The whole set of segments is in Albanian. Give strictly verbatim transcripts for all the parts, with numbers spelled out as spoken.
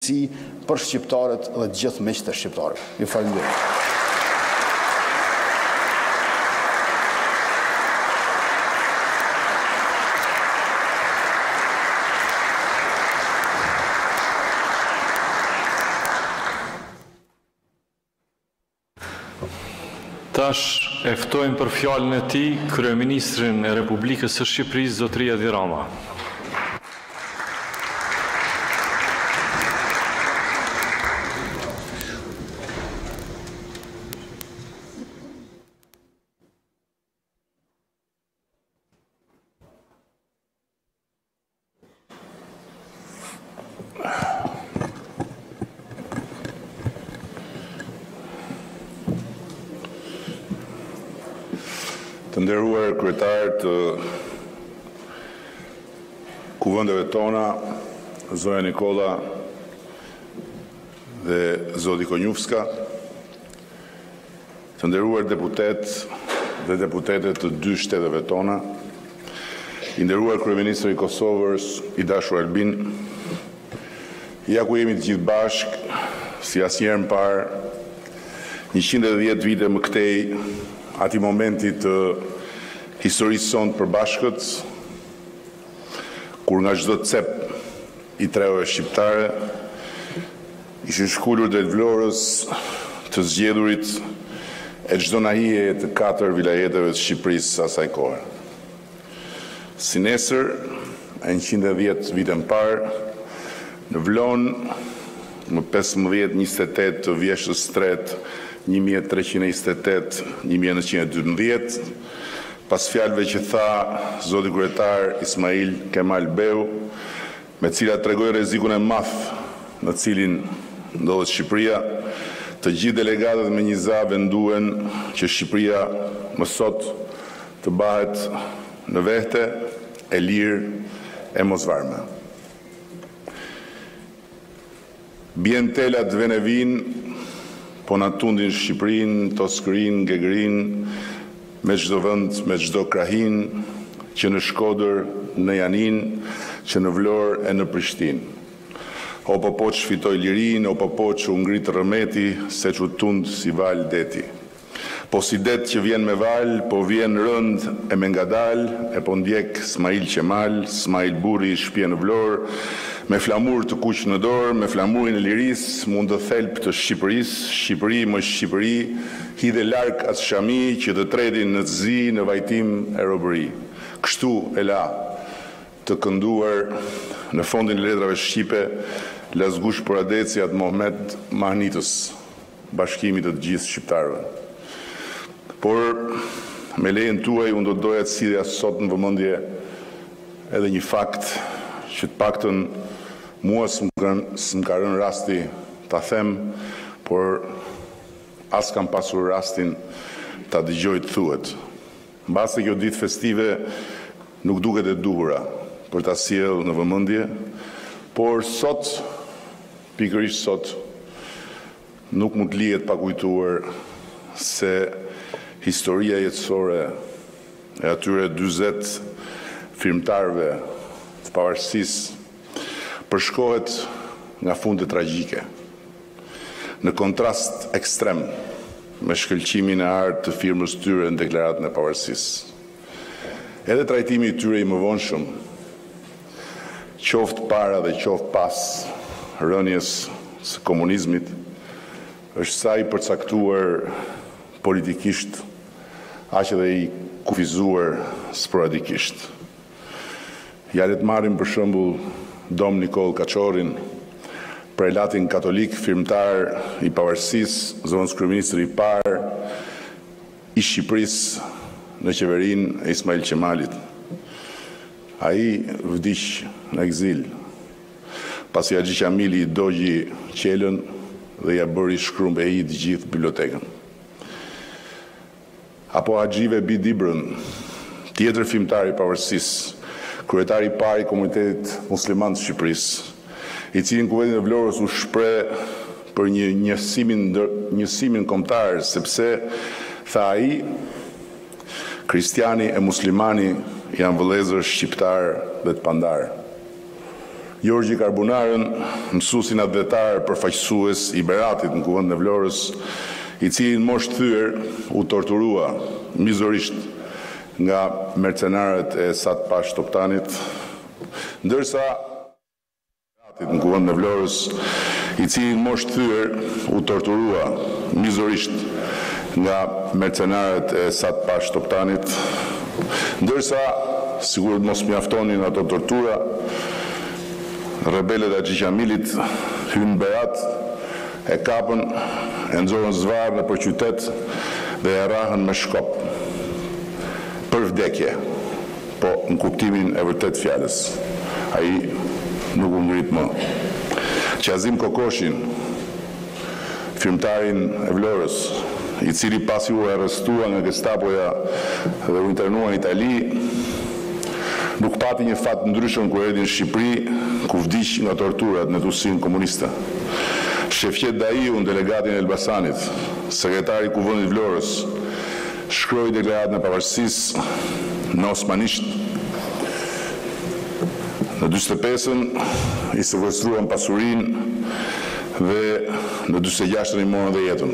mirësi për shqiptarët dhe gjithë miqtë e shqiptarëve. Ju falenderoj. Tash e ftojmë për fjalën e tij Kryeministrin e Republikës së Shqipërisë, zotëria Edi Rama. Të nderuar kryetar të kuvendeve tona, zonja Nikola dhe zoti Konjufska, të nderuar deputet dhe deputetet të dy shteteve tona, i nderuar kryeministri i Kosovës, i dashur Albin, ja ku jemi të gjithë bashkë, si asnjëherë më parë, njëqind e dhjetë vite më këtej, ati momenti të historisë sonë përbashkët, kur nga çdo cep i treve shqiptare, ishin shkullur drejt Vlorës të zgjedhurit e çdo nahije të katër vilajeteve të Shqipërisë asaj kohe. Si nesër, e njëqind e dhjetë vite më parë, në Vlonë, më pesëmbëdhjetë njëzet e tetë të vjeshtës tretë, një mijë e treqind e njëzet e tetë një mijë e nëntëqind e dymbëdhjetë, pas fjalëve që tha zoti kryetar Ismail Kemal Beu, me cilat tregoi rrezikun e madh në cilin ndodhet Shqipëria, të gjithë delegatët me një za venduen që Shqipëria më sot të bahet në vete, e lirë, e mosvarme. Bien telat vene vinë, po na tundin Shqipërinë, Toskërinë, Gegërinë, me çdo vend, me çdo krahin, që në Shkodër, në Janin, që në Vlorë e në Prishtinë. O po po që fitoj lirinë, o po po që u ngrit rëmeti, se që tund si val deti. Po si det që vjen me val, po vjen rënd e me ngadal, e po ndjek Smail Qemal, Smail Buri, shpje në Vlorë, me flamur të kuq në dorë, me flamurin e liris, mund të thelp të Shqipërisë, Shqipëri më Shqipëri, hidhe larg as shami që të tretin në të zi në vajtim e robëri. Kështu e la të kënduar në fondin e letrave shqipe, Lazgush Poradeci atë Mohamed Mahnitës, bashkimit të gjithë shqiptarëve. Por me lejen tuaj unë do doja të sidhja sot në vëmendje edhe një fakt që të paktën mua s'm ka rënë rasti ta them, por as kam pasur rastin ta dëgjoj të thuhet. Mbase kjo ditë festive nuk duket e duhura për ta sjellë në vëmendje, por sot, pikërisht sot, nuk mund të lihet pa kujtuar se historia jetësore e atyre dyzet firmtarëve të pavarësisë përshkohet nga funde tragjike, në kontrast ekstrem me shkëlqimin e artë të firmës tyre në deklaratën e pavarësisë. Edhe trajtimi i tyre i mëvonshëm, qoftë para dhe qoftë pas rënjes së komunizmit, është sa i përcaktuar politikisht, aq edhe i kufizuar sporadikisht. Ja le të marrim për shembull Dom Nikol Kaçorin, prelatin katolik, firmtar i pavarësisë, zonës kryeministri i parë i Shqipërisë në qeverinë e Ismail Qemalit. Ai vdiq në ekzil, pasi Haxhi Qamili i dogji qelën dhe ja bëri shkrumb e i të gjithë bibliotekën. Apo Haxhive Bidibrën, tjetër firmtar i pavarësisë, kryetari i parë i komunitetit musliman të Shqipërisë, i cili në Kuvendin e Vlorës u shpreh për një njësimin, njësimin kombëtar, sepse tha ai, kristiani e muslimani janë vëllezër shqiptar dhe të pandar. Gjorgji Karbunarën, mësuesin advetar përfaqësues i Beratit në Kuvendin e Vlorës, i cili në moshë thyer u torturua mizorisht nga mercenarët e Sat Pash Toptanit, ndërsa në Kuvendin e Vlorës, i cili në moshë thyer u torturua mizorisht nga mercenarët e Sat Pash Toptanit, ndërsa, sigurisht mos mjaftonin ato tortura, rebelët e Xhiqamilit hynë në Berat, e kapën, e nxorën zvarr nëpër qytet dhe e rrahën me shkop. Për vdekje, po në kuptimin e vërtet fjalës. Ai nuk u ngrit më. Qazim Kokoshin, firmtarin e Vlorës, i cili pasi u arrestua nga Gestapoja dhe u internua në Itali, nuk pati një fat ndryshëm kur erdhi në Shqipëri, ku vdiq nga torturat në Tusinë komuniste. Shefqet Daiu, delegatin e Elbasanit, sekretari i Kuvendit Vlorës, shkroi deklaratën e pavarësisë në osmanisht. Në dyzet e pesën i sekuestruan pasurinë dhe në dyzet e gjashtën i morën dhe jetën.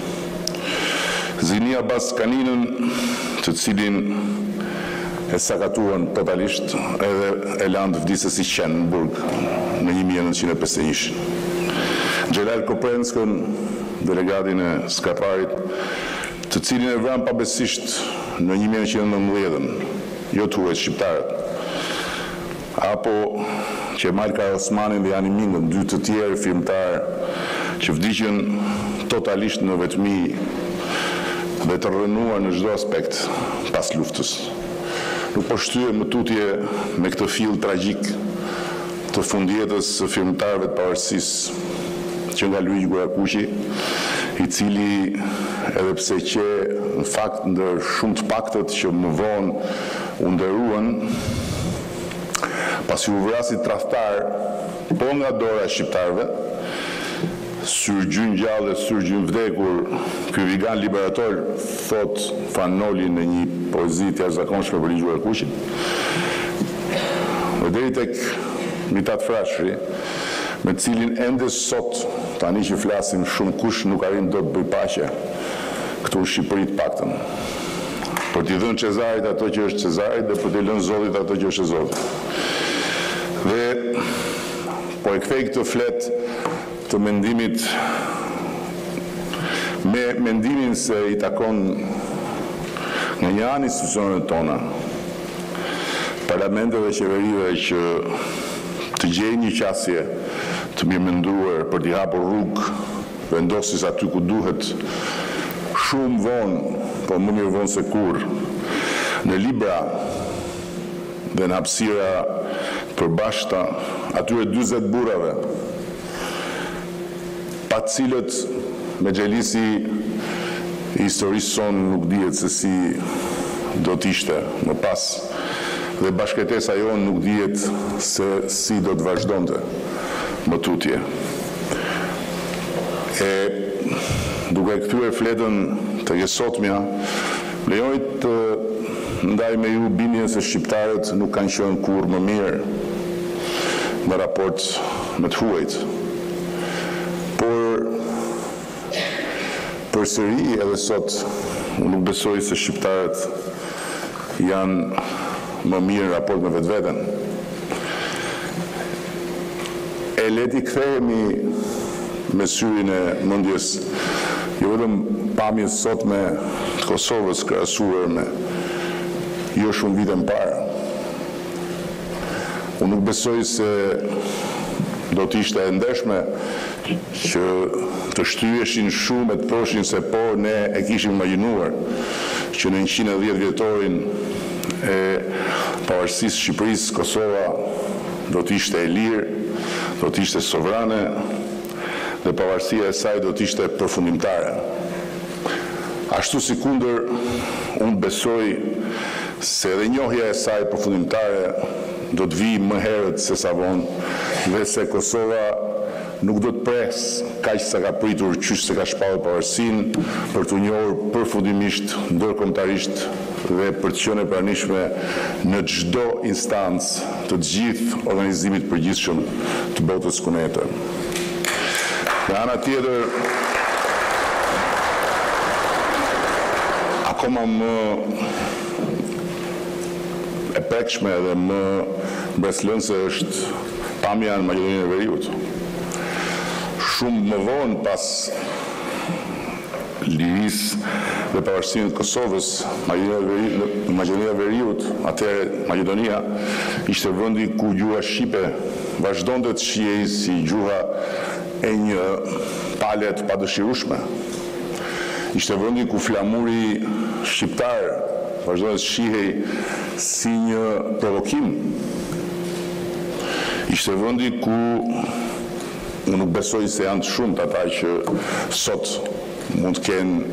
Zini Abbas Kaninën, të cilin e sakatuan totalisht edhe e lanë vdisës i qenë në burg në një mijë e nëntëqind e pesëdhjetë e një. Gjelal Koprenskën, delegatin e Skaparit, të cilin e vranë pabesisht në një mijë e nëntëqind e nëntëmbëdhjetë, jo të huaj shqiptarët. Apo Qemal Karosmanin dhe Jani Mingën, dy të tjerë firmtarë që vdiqën totalisht në vetmi dhe të rrënuar në çdo aspekt pas luftës. Nuk po shtyhem më tutje me këtë fill tragjik të fundjetës së firmtarëve të pavarësisë që nga Luigi Gurakuqi, i cili edhe pse që në fakt ndër shumë të paktët që më vonë u nderuan, pasi u vrasi tradhtar po nga dora e shqiptarëve, syrgjyn gjallë dhe syrgjyn vdekur, ky vegan liberator, thot Fanoli në një poezi të jashtëzakonshme për Luigi Gurakuqin. Dhe deri tek Mitat Frashëri, me cilin ende sot, tani që flasim shumë, kush nuk arrin dot të bëj paqe këtu në Shqipëri të paktën. Për t'i dhënë Cezarit ato që është Cezarit dhe për t'i lënë Zotit ato që është Zoti. Dhe po e kthej këtë flet të mendimit me mendimin se i takon nga një anë institucionet tona, parlamente dhe qeverive që të gjejnë një qasje të mirë menduar për t'i hapur rrugë, vendosis aty ku duhet, shumë vonë, po më mirë vonë se kur, në libra dhe në hapësira përbashkëta atyre dyzet burrave, pa cilët me xhelisi i historisë sonë nuk dihet se si do t'ishte më pas, dhe bashkëtesa jonë nuk dihet se si do të vazhdonte më tutje. E duke kthyer fletën të jesotmja, lejoni të ndaj me ju bindjen se shqiptarët nuk kanë qenë kurrë më mirë në raport me të huajt. Por përsëri edhe sot unë nuk besoj se shqiptarët janë më mirë në raport me vetveten. E leti kthehemi me syrin e mendjes, jo vetëm pamjes sot me të Kosovës krahasuar me jo shumë vite më parë. Unë nuk besoj se do të ishte e ndeshme që të shtyheshin shumë e të thoshin se po ne e kishim imagjinuar që në njëqind e dhjetë vjetorin e pavarësisë Shqipërisë, Kosova do të ishte e lirë, do të ishte sovrane dhe pavarësia e saj do të ishte përfundimtare. Ashtu si kundër, unë besoj se edhe njohja e saj përfundimtare do të vijë më herët se sa vonë dhe se Kosova nuk do të pres kaq sa ka pritur qysh se ka shpallur pavarësinë për të njohur përfundimisht ndërkombëtarisht dhe për të qenë e pranishme në çdo instancë të gjithë organizimit përgjithshëm të botës kunete. Nga ana tjetër, akoma më e prekshme dhe më mbreslënse është pamja në Maqedoninë e Veriut. Shumë më vonë pas lirisë dhe pavarësinë të Kosovës, Maqedonia e Veriut, atëherë Maqedonia, ishte vendi ku gjuha shqipe vazhdonte të shihej si gjuha e një pale të padëshirueshme. Ishte vendi ku flamuri shqiptar vazhdonte të shihej si një provokim. Ishte vendi ku unë nuk besoj se janë të shumt ata që sot mund të kenë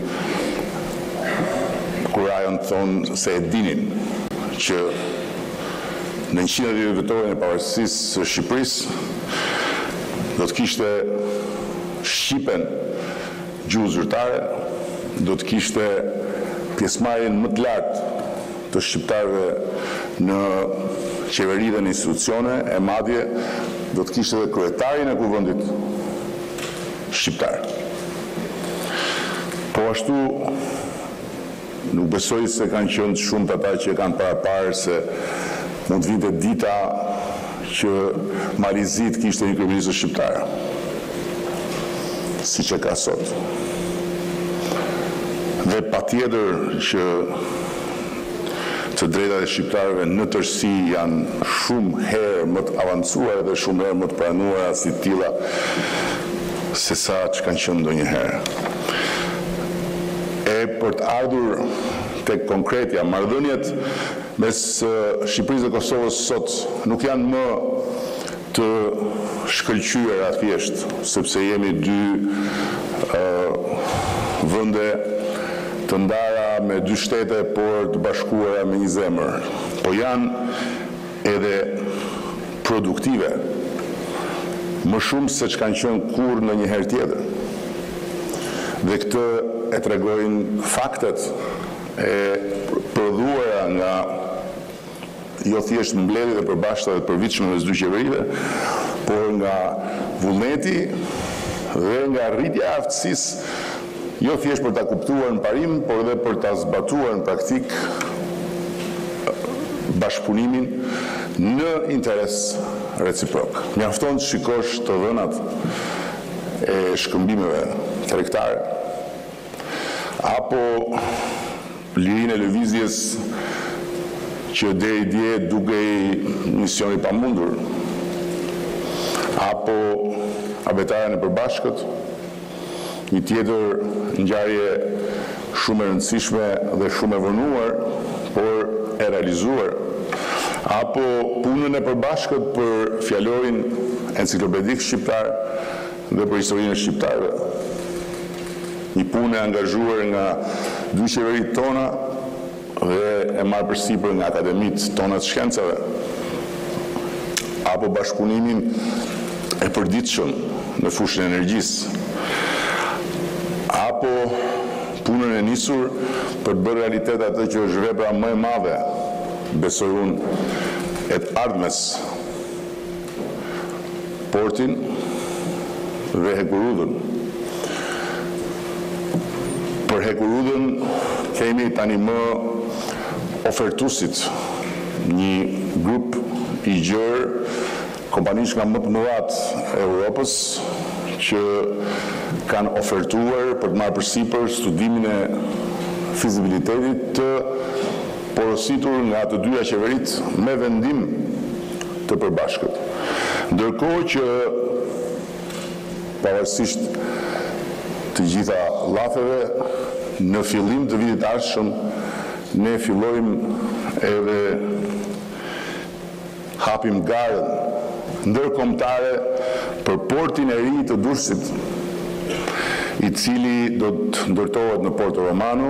kurajon të thonë se e dinin që në njëqind e dhjetë vjetorin e pavarësisë së Shqipërisë do të kishte Shqipen gjuhë zyrtare, do të kishte pjesëmarrjen më të lartë të shqiptarëve në qeveri dhe në institucione, e madje do të kishte dhe kryetarin e kuvendit shqiptar. Po ashtu nuk besoj se kanë qenë shumë ata që kanë paraparë se mund të vinte dita që Marizit kishte një kryeministër shqiptar, siç e ka sot. Dhe patjetër që të drejtat e shqiptarëve në tërësi janë shumë herë më të avancuara dhe shumë herë më të pranuara si të tilla se sa që kanë qenë ndonjëherë. E për të ardhur tek konkretja, marrëdhëniet mes Shqipërisë dhe Kosovës sot nuk janë më të shkëlqyera thjesht, sepse jemi dy uh, vende të ndara me dy shtete, por të bashkuara me një zemër. Po janë edhe produktive, më shumë se që kanë qenë kur në një herë tjetër. Dhe këtë e tregojnë faktet e prodhuara nga jo thjesht mbledhjet e përbashkëta dhe të përvitshme mes dy qeverive, por nga vullneti dhe nga rritja e aftësisë jo thjesht për ta kuptuar në parim, por edhe për ta zbatuar në praktik bashkëpunimin në interes reciprok. Mjafton të shikosh të dhënat e shkëmbimeve tregtare, apo lirinë e lëvizjes që deri dje dukej misioni pamundur, apo abetaren e përbashkët, një tjetër ngjarje shumë e rëndësishme dhe shumë e vonuar, por e realizuar, apo punën e përbashkët për fjalorin enciklopedik shqiptar dhe për historinë e shqiptarëve. Një punë e angazhuar nga dy qeverit tona dhe e marrë përsipër nga akademitë tona të shkencave, apo bashkëpunimin e përditshëm në fushën e energjisë, apo punën e nisur për të bërë realitet atë që është vepra më e madhe, besoj unë, e të ardhmes, portin dhe Hekurudhën. Për Hekurudhën kemi tani më ofertusit, një grup i gjerë, kompanish nga më të mëdhat e Europës, që kanë ofertuar për të marrë përsipër studimin e fizibilitetit të porositur nga të dyja qeverit me vendim të përbashkët. Ndërkohë që pavarësisht të gjitha llafeve, në fillim të vitit ardhshëm ne fillojmë edhe hapim garën ndërkombëtare për portin e ri të Durrësit, i cili do të ndërtohet në Porto Romano,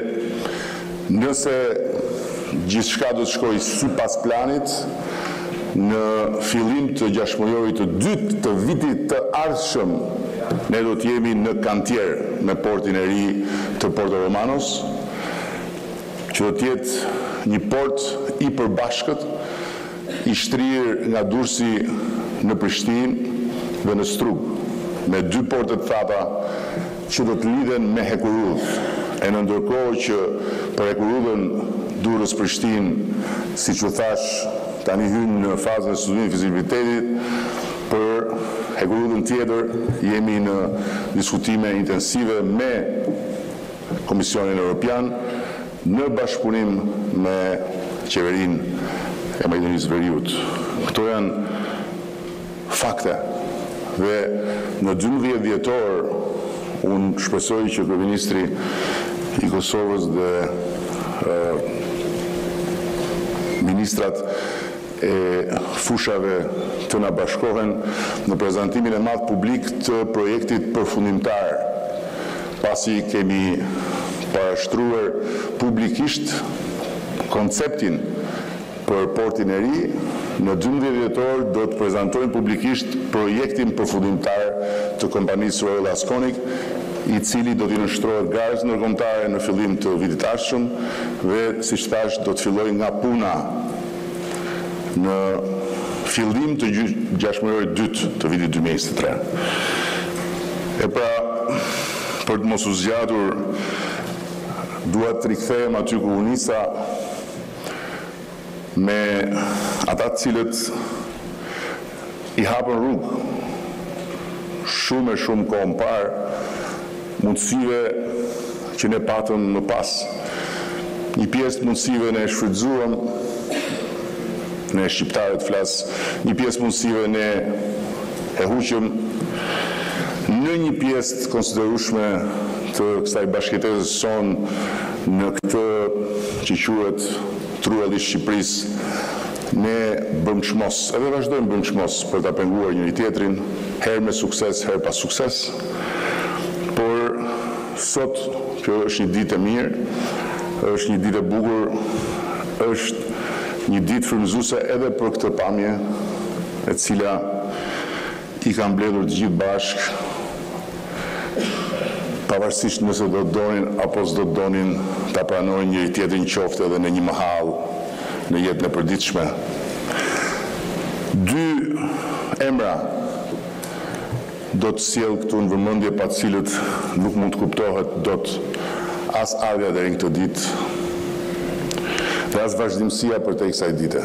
dhe nëse gjithçka do të shkojë sipas planit, në fillim të gjashtë-mujorit të dytë të vitit të ardhshëm, ne do të jemi në kantier me portin e ri të Porto Romanos, që do të jetë një port i përbashkët, i shtrirë nga Durrësi në Prishtinë dhe në Strug, me dy porte të thata që do të lidhen me Hekurudh. E në ndërkohë që për Hekurudhën Durrës-Prishtinë, siç u thash, tani hyn në fazën e studimit të fizibilitetit, për Hekurudhën tjetër jemi në diskutime intensive me Komisionin Evropian në bashkëpunim me qeverinë e Maqedonisë Veriut. Këto janë fakte dhe në dymbëdhjetë dhjetor unë shpresoj që Kryeministri i Kosovës dhe uh, ministrat e fushave të na bashkohen në prezantimin e madh publik të projektit përfundimtar, pasi kemi parashtruar publikisht konceptin për portin e ri. Në dymbëdhjetë dhjetor do të prezantojmë publikisht projektin përfundimtar të kompanisë Royal Asconic, i cili do t'i nështrohet garës ndërkombëtare në fillim të vitit ardhshëm dhe, siç thash, do të fillojë nga puna në fillim të gjashtë-mujorit dytë të vitit dy mijë e njëzet e tre. E pra, për të mos u zgjatur, dua të rikthehem aty ku u nisa me ata të cilët i hapën rrugë shumë e shumë kohë më parë mundësive që ne patëm më pas. Një pjesë të mundësive ne shfrytzuam, ne shqiptarët flas, një pjesë mundësive ne e huqëm, në një pjesë të konsiderueshme të kësaj bashkëjetesës son në këtë që quhet truelli i Shqipërisë, ne bëm çmos, edhe vazhdojmë bëm çmos për ta penguar njëri tjetrin, herë me sukses, herë pa sukses. Por sot kjo është një ditë e mirë, është një ditë e bukur, është një ditë frymëzuese edhe për këtë pamje, e cila i ka mbledhur të gjithë bashkë, pavarësisht nëse do të donin apo s'do të donin ta pranojnë njëri tjetrin, qoftë edhe në një mahall në jetën e përditshme. Dy emra do të sjell këtu në vëmendje pa të cilët nuk mund të kuptohet dot as ardha deri në këtë ditë dhe as vazhdimësia përtej kësaj dite.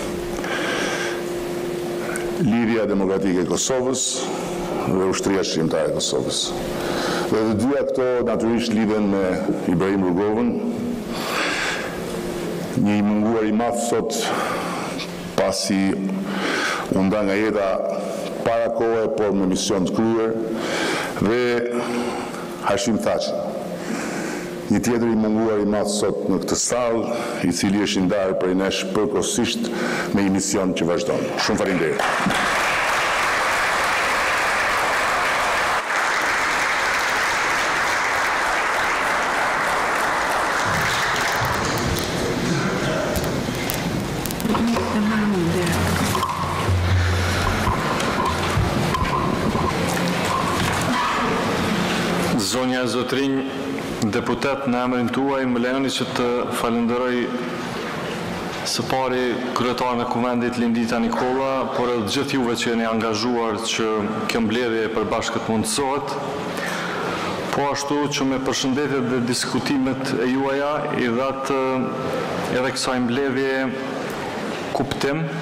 Lidhja Demokratike e Kosovës dhe Ushtria Shqiptare e Kosovës. Dhe të dyja këto natyrisht lidhen me Ibrahim Rugovën, një i munguar i madh sot pasi u nda nga jeta para kohë, por me mision të kryer, dhe Hashim Thaçi, një tjetër i munguar i madh sot në këtë sallë, i cili është i ndarë prej nesh përkohësisht me një mision që vazhdon. Shumë faleminderit. Zonja Zotrinj, deputet në emrin tuaj, më lejoni që të falenderoj së pari kryetarin e Kuvendit Lindita Nikolla, por edhe gjithë juve që jeni angazhuar që kjo mbledhje e përbashkët mundësohet, po ashtu që me përshëndetjet dhe diskutimet e juaja i dhatë edhe kësaj mbledhje kuptim.